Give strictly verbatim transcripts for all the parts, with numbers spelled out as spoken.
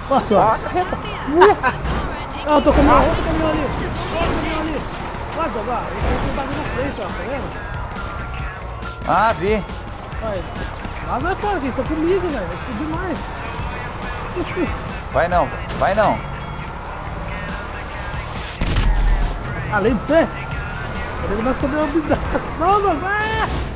Nossa, ó. Não, eu tô com uma outra caminhão ali. Outro caminhão ali. Olha, Dogá, esse aqui tá vindo na frente, ó, tá vendo? Ah, vi. Olha, vaza fora, que eles estão comigo, velho. Vai explodir mais. Vai não, vai não. Além de você? Ele mais que eu dei uma vida. Não, não, vai!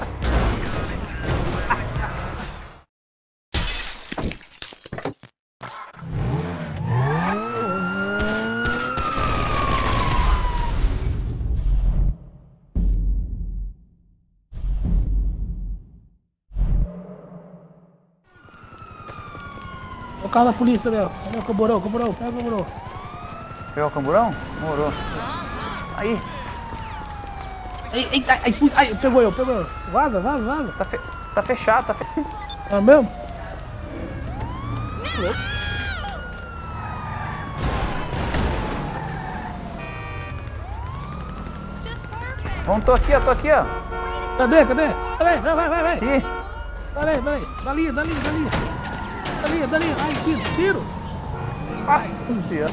O carro da polícia, Léo. Cadê o camburão? Camburão, pega o camburão. Pegou o camburão? Morou. Aí. Ai, ai, ai, ai, ai, pegou eu, pegou eu. Vaza, vaza, vaza. Tá, fe... tá fechado, tá fechado. É mesmo? Vamos, tô aqui, ó, tô aqui, ó. Cadê, cadê? Peraí, vai, vai, vai, vai. Aqui. Peraí, peraí. Dali, dali, dali. Dali, dali. Ai, tiro, tiro. Nossa senhora.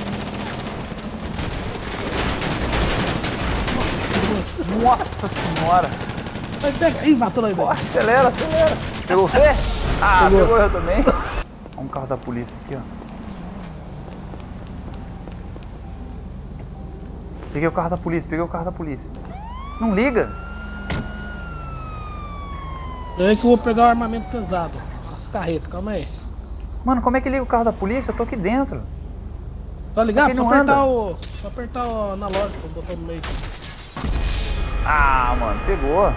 Nossa senhora. Vai, pega. Ih, matou nós, velho. Acelera, acelera. Pegou você? Ah, Pegou. pegou eu também. Olha um carro da polícia aqui, ó. Peguei o carro da polícia, peguei o carro da polícia. Não liga. Eu é que eu vou pegar o armamento pesado. As carretas, calma aí. Mano, como é que liga o carro da polícia? Eu tô aqui dentro. Tá ligado? Só Só que não apertar anda. o. Só apertar o analógico, botar no meio. Ah, mano, pegou.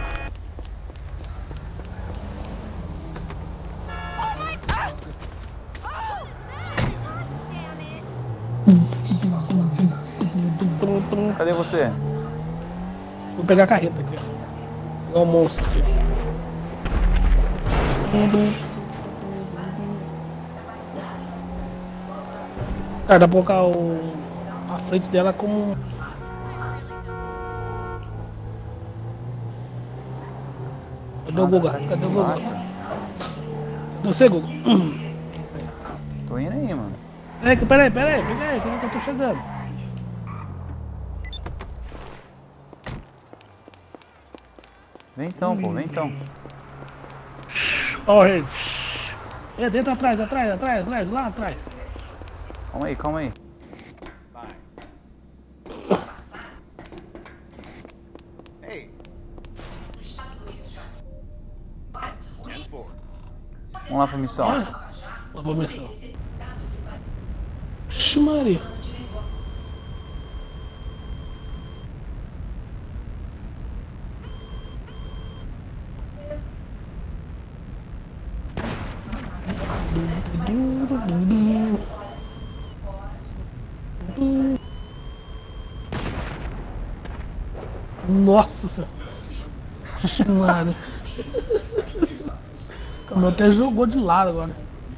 Cadê você? Vou pegar a carreta aqui, ó. Pegar o monstro aqui. Cara, dá pra colocar o... a frente dela como... Cadê o Guga? Cadê o Guga? Cadê você, Guga? Tô indo aí, mano. Peraí, peraí, peraí, peraí, como é que eu tô chegando? Vem então, pô, vem então. Ó, gente. É, dentro, atrás, atrás, atrás, atrás, lá atrás. Calma aí, calma aí. Vamos lá pra missão. Uma boa missão. Ixi, Maria. Nossa senhora. Ixi, Maria. O caminhão até jogou de lado agora.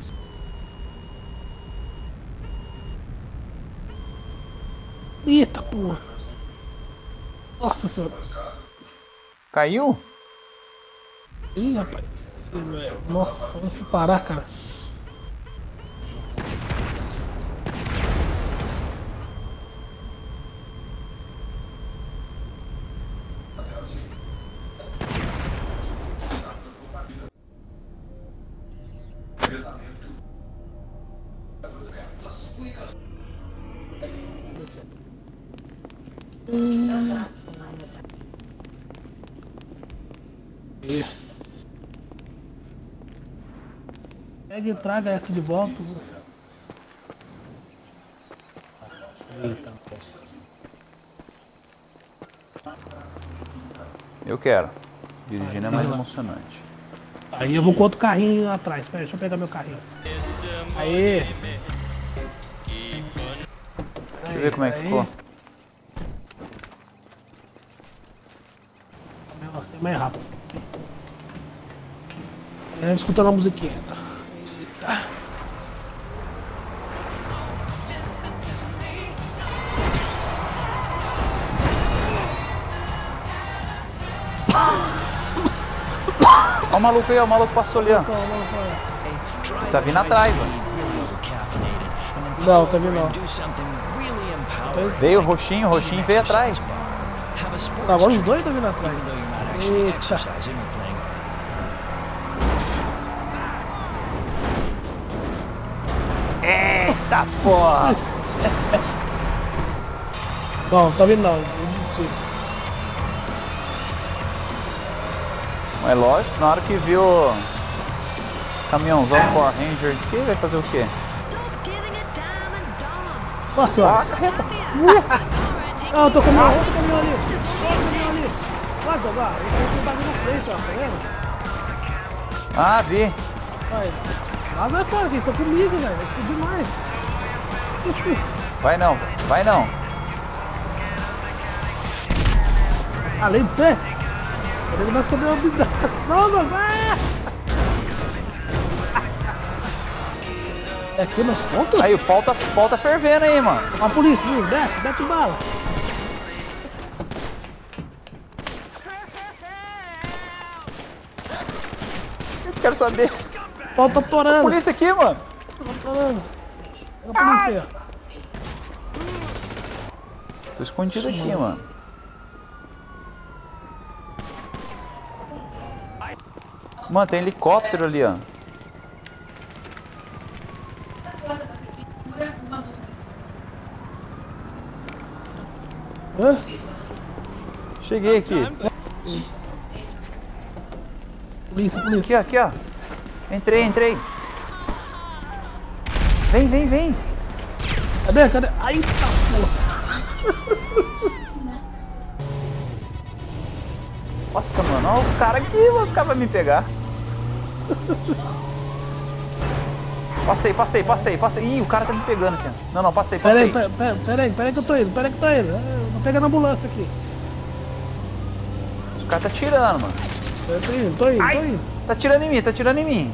Eita porra. Nossa senhora. Caiu? Ih, rapaz. Nossa, eu fui parar, cara. Hum. E... Pega e traga essa de volta. Eita, Eu quero. Dirigindo é mais emocionante. aí eu vou com outro carrinho lá atrás. Pera, deixa eu pegar meu carrinho. Aê! Deixa eu ver como é que aí. ficou. Nossa, é mais rápido. É, escutando a musiquinha. Eita. Olha o maluco aí, ó, o maluco passou ali, ó. Tá vindo atrás, ó. Não, tá vendo não. Veio o roxinho, o roxinho veio atrás. Tá, agora os dois estão vindo atrás. Eita. Eita porra! Não, tá vendo não, eu desisti. É lógico, na hora que viu o caminhãozão Power Ranger aqui, vai fazer o quê? Nossa, Ah, ó. carreta! Ah, eu tô com o meu outro caminhão ali. Outro caminhão ali. Vai, Dogá, esse aqui tá vindo na frente, ó, tá vendo? Ah, vi! Vai. Mas é fora, que eles estão comigo, velho. Vai explodir mais. Vai não, vai não! Além de você? Ele vai esconder o bidão. Não, não, vai! É aqui nas pontas? Aí o pau tá, o pau tá fervendo aí, mano! A polícia, Luiz, desce, mete bala. Eu quero saber! O pau tá torando. Polícia aqui, mano! Tá torando. É a polícia. Tô escondido aqui, mano. Mano, tem helicóptero ali, ó. Hã? Cheguei aqui. Polícia, Aqui, polícia. ó, aqui, ó. Entrei, entrei. Vem, vem, vem. Cadê, cadê? Aí tá, porra. Nossa, mano, olha os caras aqui, mano. Os caras vão me pegar. Passei, passei, passei, passei. Ih, o cara tá me pegando aqui. Não, não, passei, Pera passei. aí, pera, pera aí, pera aí que eu tô indo, pera aí que eu tô indo. Eu vou pegar na ambulância aqui. O cara tá tirando, mano. Eu tô indo, tô indo, tô indo. Tá tirando em mim, tá tirando em mim.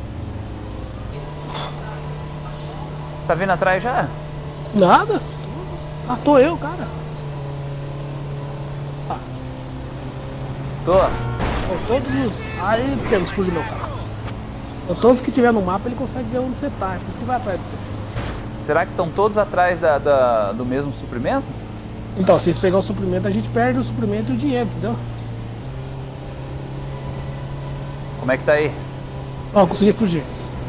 Você tá vindo atrás já? Nada. Matou eu, cara. Ah, Tô. ó, todos os... Aí, pequeno, explodiu meu carro. Ó, todos que tiver no mapa, ele consegue ver onde você tá. Por isso que vai atrás de você. Será que estão todos atrás da, da- do mesmo suprimento? Então, se eles pegar o suprimento, a gente perde o suprimento e o dinheiro, entendeu? Como é que tá aí? Ó, consegui fugir.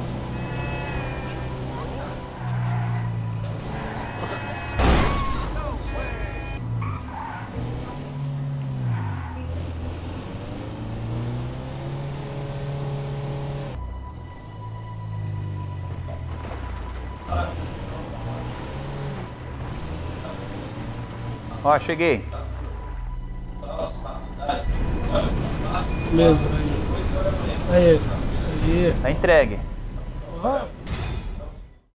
Ó, cheguei. Beleza, aí. Aí, aí. Tá entregue. Ó,